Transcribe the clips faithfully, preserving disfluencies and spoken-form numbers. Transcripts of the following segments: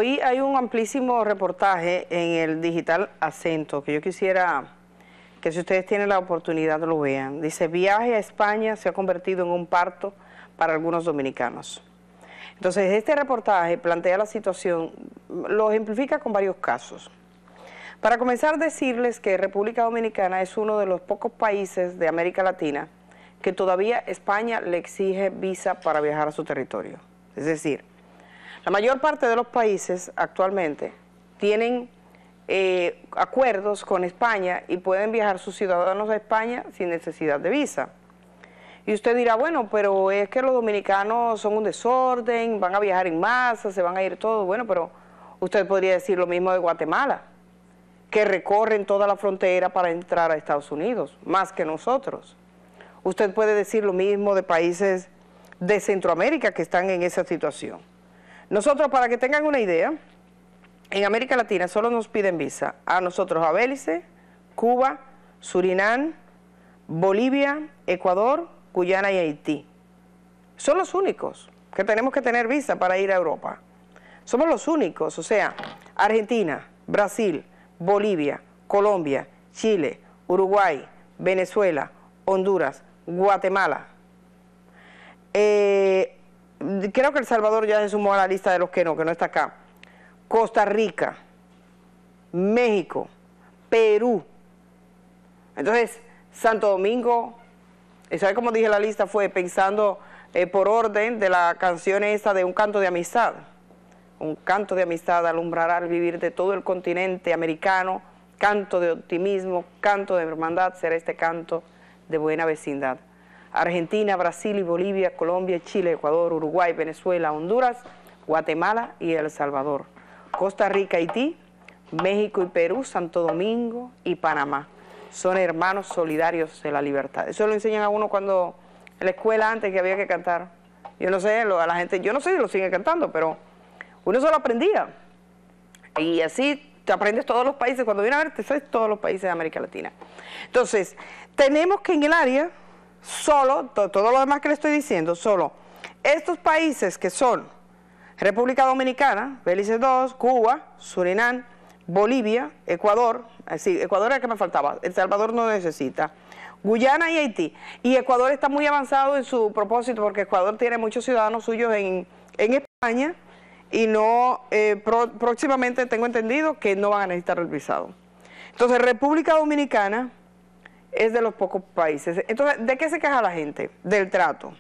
hoy hay un amplísimo reportaje en el digital Acento que yo quisiera que, si ustedes tienen la oportunidad, lo vean. Dice: viaje a España se ha convertido en un parto para algunos dominicanos. Entonces, este reportaje plantea la situación, lo ejemplifica con varios casos. Para comenzar, decirles que República Dominicana es uno de los pocos países de América Latina que todavía España le exige visa para viajar a su territorio. Es decir, la mayor parte de los países actualmente tienen eh, acuerdos con España y pueden viajar sus ciudadanos a España sin necesidad de visa. Y usted dirá, bueno, pero es que los dominicanos son un desorden, van a viajar en masa, se van a ir todos. Bueno, pero usted podría decir lo mismo de Guatemala, que recorren toda la frontera para entrar a Estados Unidos, más que nosotros. Usted puede decir lo mismo de países de Centroamérica que están en esa situación. Nosotros, para que tengan una idea, en América Latina solo nos piden visa a nosotros a Belice, Cuba, Surinam, Bolivia, Ecuador, Guyana y Haití. Son los únicos que tenemos que tener visa para ir a Europa. Somos los únicos, o sea, Argentina, Brasil, Bolivia, Colombia, Chile, Uruguay, Venezuela, Honduras, Guatemala. Eh, creo que El Salvador ya se sumó a la lista de los que no, que no está acá. Costa Rica, México, Perú. Entonces, Santo Domingo, ¿sabe cómo dije la lista? Fue pensando eh, por orden de la canción esta de Un canto de amistad. Un canto de amistad alumbrará el vivir de todo el continente americano, canto de optimismo, canto de hermandad, será este canto de buena vecindad. Argentina, Brasil y Bolivia, Colombia, Chile, Ecuador, Uruguay, Venezuela, Honduras, Guatemala y El Salvador. Costa Rica, Haití, México y Perú, Santo Domingo y Panamá. Son hermanos solidarios de la libertad. Eso lo enseñan a uno cuando en la escuela antes que había que cantar. Yo no sé, lo, a la gente, yo no sé si lo sigue cantando, pero uno se lo aprendía. Y así te aprendes todos los países. Cuando viene a ver, te sabes todos los países de América Latina. Entonces, tenemos que en el área, solo, to, todo lo demás que le estoy diciendo, solo estos países que son República Dominicana, Belice dos, Cuba, Surinam, Bolivia, Ecuador, así, Ecuador era que me faltaba, El Salvador no necesita, Guyana y Haití. Y Ecuador está muy avanzado en su propósito porque Ecuador tiene muchos ciudadanos suyos en, en España y no, eh, pro, próximamente tengo entendido que no van a necesitar el visado. Entonces, República Dominicana es de los pocos países. Entonces, ¿de qué se queja la gente? Del trato.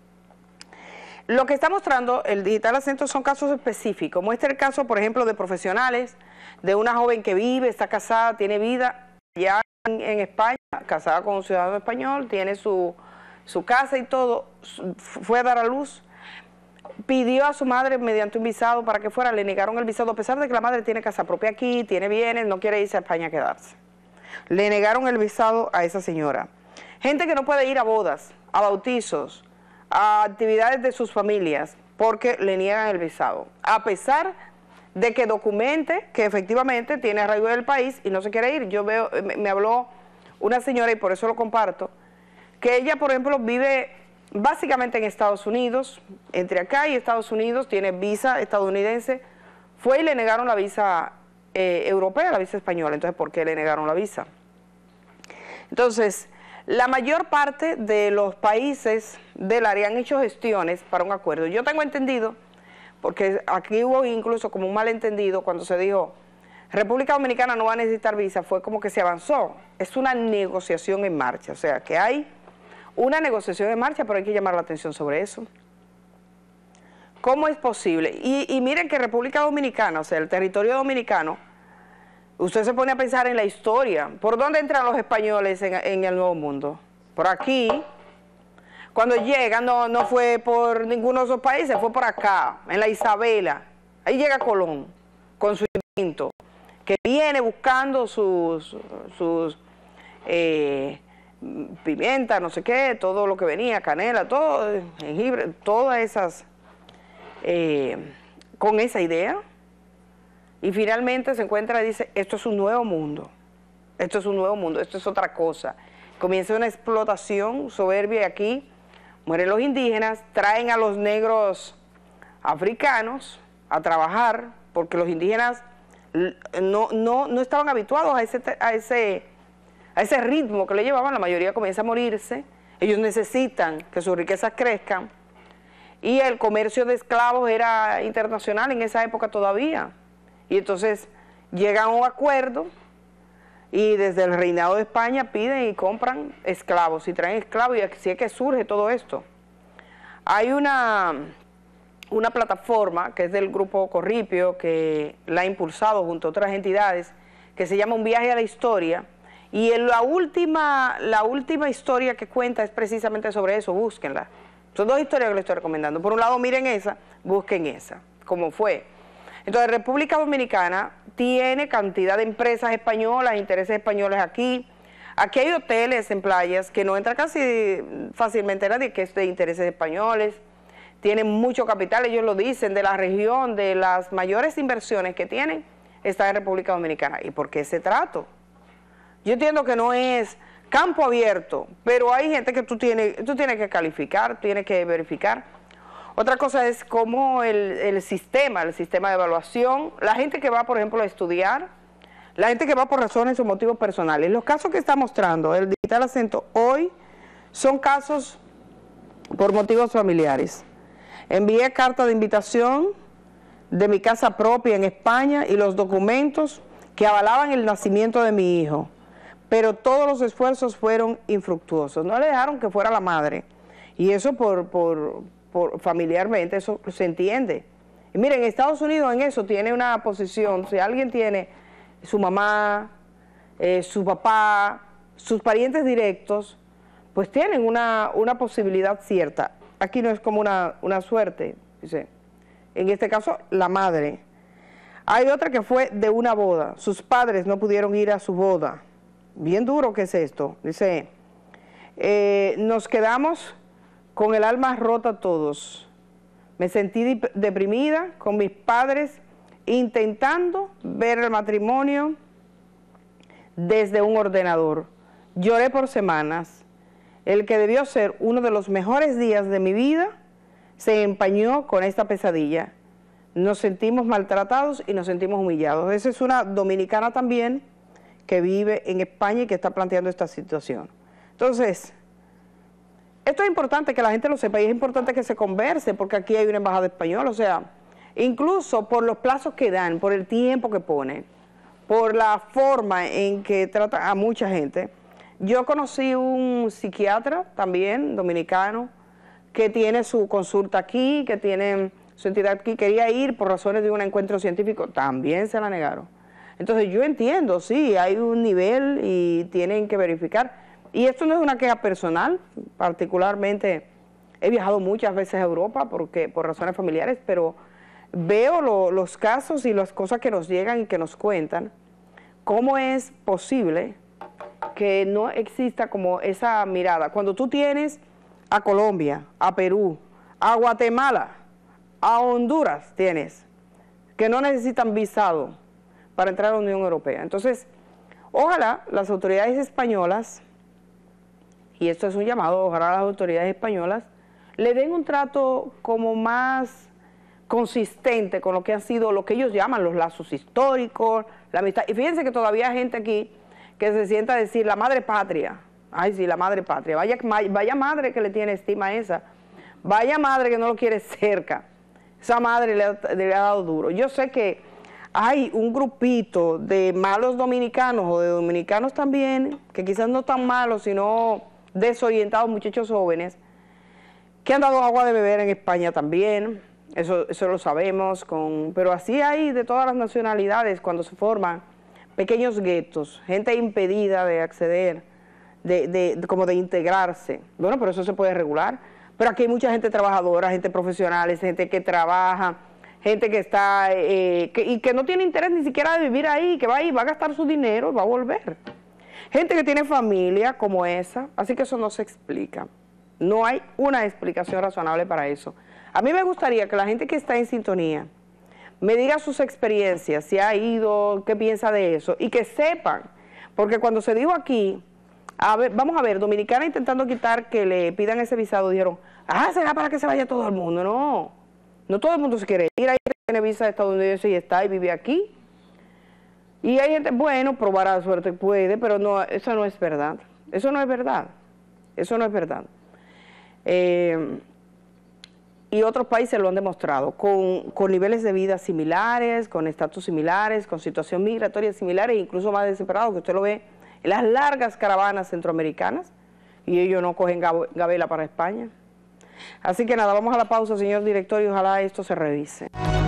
Lo que está mostrando el digital Acento son casos específicos. Muestra el caso, por ejemplo, de profesionales, de una joven que vive, está casada, tiene vida ya en, en España, casada con un ciudadano español, tiene su, su casa y todo, fue a dar a luz, pidió a su madre mediante un visado para que fuera, le negaron el visado, a pesar de que la madre tiene casa propia aquí, tiene bienes, no quiere irse a España a quedarse. Le negaron el visado a esa señora. Gente que no puede ir a bodas, a bautizos, a actividades de sus familias, porque le niegan el visado, a pesar de que documente que efectivamente tiene arraigo del país y no se quiere ir. Yo veo, me, me habló una señora, y por eso lo comparto, que ella, por ejemplo, vive básicamente en Estados Unidos, entre acá y Estados Unidos, tiene visa estadounidense, fue y le negaron la visa eh, europea, la visa española. Entonces, ¿por qué le negaron la visa? Entonces, la mayor parte de los países del área han hecho gestiones para un acuerdo. Yo tengo entendido, porque aquí hubo incluso como un malentendido cuando se dijo República Dominicana no va a necesitar visa, fue como que se avanzó. Es una negociación en marcha, o sea que hay una negociación en marcha, pero hay que llamar la atención sobre eso. ¿Cómo es posible? Y, y miren que República Dominicana, o sea, el territorio dominicano, usted se pone a pensar en la historia. ¿Por dónde entran los españoles en, en el Nuevo Mundo? Por aquí. Cuando llegan, no, no fue por ninguno de esos países, fue por acá, en la Isabela. Ahí llega Colón, con su invento, que viene buscando sus, sus eh, pimienta, no sé qué, todo lo que venía, canela, todo, jengibre, todas esas, eh, con esa idea. Y finalmente se encuentra y dice, esto es un nuevo mundo, esto es un nuevo mundo, esto es otra cosa. Comienza una explotación soberbia y aquí mueren los indígenas, traen a los negros africanos a trabajar porque los indígenas no, no, no estaban habituados a ese, a, ese, a ese ritmo que le llevaban, la mayoría comienza a morirse, ellos necesitan que sus riquezas crezcan, y el comercio de esclavos era internacional en esa época todavía, y entonces llegan a un acuerdo, y desde el reinado de España piden y compran esclavos, y traen esclavos, y así es que surge todo esto. Hay una, una plataforma que es del Grupo Corripio, que la ha impulsado junto a otras entidades, que se llama Un Viaje a la Historia, y en la última, la última historia que cuenta es precisamente sobre eso, búsquenla. Son dos historias que les estoy recomendando. Por un lado, miren esa, busquen esa, cómo fue. Entonces, República Dominicana tiene cantidad de empresas españolas, intereses españoles aquí. Aquí hay hoteles en playas que no entra casi fácilmente nadie, que es de intereses españoles. Tienen mucho capital, ellos lo dicen, de la región, de las mayores inversiones que tienen, está en República Dominicana. ¿Y por qué ese trato? Yo entiendo que no es campo abierto, pero hay gente que tú tienes, tú tienes que calificar, tienes que verificar. Otra cosa es cómo el, el sistema, el sistema de evaluación, la gente que va, por ejemplo, a estudiar, la gente que va por razones o motivos personales. Los casos que está mostrando el Digital Acento hoy son casos por motivos familiares. Envié carta de invitación de mi casa propia en España y los documentos que avalaban el nacimiento de mi hijo, pero todos los esfuerzos fueron infructuosos. No le dejaron que fuera la madre, y eso por, por, por familiarmente, eso se entiende. Y miren, Estados Unidos en eso tiene una posición, si alguien tiene su mamá, eh, su papá, sus parientes directos, pues tienen una, una posibilidad cierta. Aquí no es como una, una suerte, dice. En este caso, la madre. Hay otra que fue de una boda, sus padres no pudieron ir a su boda. Bien duro que es esto, dice, eh, nos quedamos con el alma rota todos. Me sentí deprimida con mis padres intentando ver el matrimonio desde un ordenador. Lloré por semanas. El que debió ser uno de los mejores días de mi vida se empañó con esta pesadilla. Nos sentimos maltratados y nos sentimos humillados. Esa es una dominicana también que vive en España y que está planteando esta situación. Entonces, esto es importante que la gente lo sepa y es importante que se converse, porque aquí hay una embajada española, o sea, incluso por los plazos que dan, por el tiempo que ponen, por la forma en que tratan a mucha gente. Yo conocí un psiquiatra también, dominicano, que tiene su consulta aquí, que tiene su entidad aquí, quería ir por razones de un encuentro científico, también se la negaron. Entonces yo entiendo, sí, hay un nivel y tienen que verificar. Y esto no es una queja personal, particularmente he viajado muchas veces a Europa porque, por razones familiares, pero veo lo, los casos y las cosas que nos llegan y que nos cuentan, cómo es posible que no exista como esa mirada. Cuando tú tienes a Colombia, a Perú, a Guatemala, a Honduras tienes, que no necesitan visado para entrar a la Unión Europea. Entonces, ojalá las autoridades españolas, y esto es un llamado, ojalá las autoridades españolas le den un trato como más consistente con lo que han sido, lo que ellos llaman los lazos históricos, la amistad. Y fíjense que todavía hay gente aquí que se sienta a decir la madre patria. Ay, sí, la madre patria. Vaya, vaya madre que le tiene estima a esa. Vaya madre que no lo quiere cerca. Esa madre le ha, le ha dado duro. Yo sé que hay un grupito de malos dominicanos o de dominicanos también, que quizás no tan malos, sino desorientados, muchachos jóvenes, que han dado agua de beber en España también. Eso, eso lo sabemos, con, pero así hay de todas las nacionalidades cuando se forman pequeños guetos, gente impedida de acceder, de, de, de, como de integrarse. Bueno, pero eso se puede regular. Pero aquí hay mucha gente trabajadora, gente profesional, gente que trabaja, gente que está, eh, que, y que no tiene interés ni siquiera de vivir ahí, que va ahí, va a gastar su dinero y va a volver. Gente que tiene familia como esa, así que eso no se explica. No hay una explicación razonable para eso. A mí me gustaría que la gente que está en sintonía me diga sus experiencias, si ha ido, qué piensa de eso, y que sepan, porque cuando se dijo aquí, a ver, vamos a ver, Dominicana intentando quitar que le pidan ese visado, dijeron, ah, será para que se vaya todo el mundo. No, no todo el mundo se quiere ir, hay que tener tiene visa estadounidense y está y vive aquí. Y hay gente, bueno, probar a la suerte puede, pero no, eso no es verdad. Eso no es verdad. Eso no es verdad. Eh, y otros países lo han demostrado, con, con niveles de vida similares, con estatus similares, con situación migratoria similares, incluso más desesperados, que usted lo ve en las largas caravanas centroamericanas, y ellos no cogen gabela para España. Así que nada, vamos a la pausa, señor director, y ojalá esto se revise.